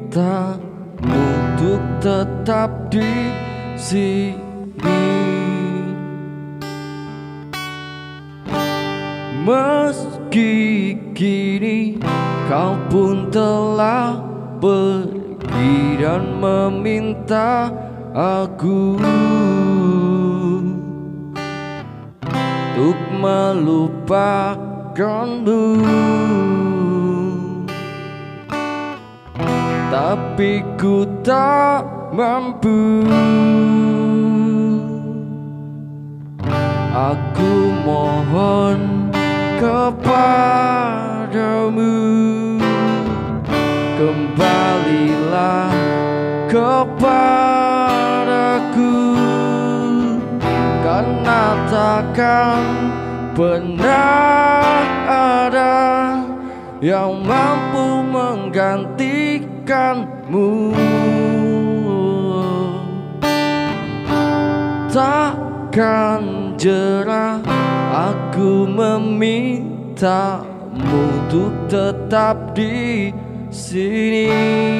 memintamu untuk tetap di sini. Meski kini kau pun telah pergi dan meminta aku untuk melupakanmu, tapi ku tak mampu. Aku mohon kepadamu, kembalilah kepadaku, karena takkan pernah ada yang mampu menggantikanmu. Takkan jerah aku memintamu untuk tetap di sini,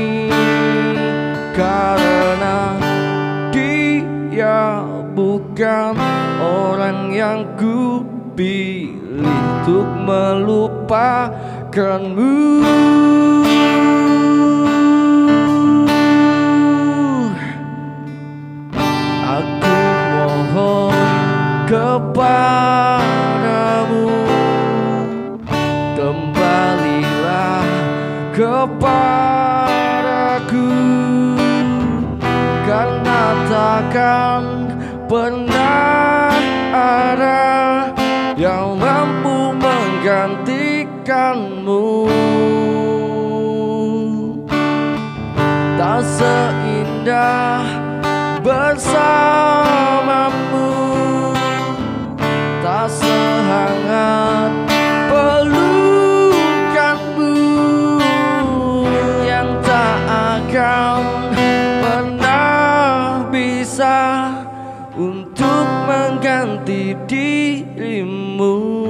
karena dia bukan orang yang ku pilih untuk melupakanmu. Aku mohon kepadamu, kembalilah kepadaku, karena takkan pernah ada yang mampu menggantikanmu. Tak seindah bersamamu, tak sehangat pelukanmu, yang tak akan pernah bisa untuk mengganti dirimu.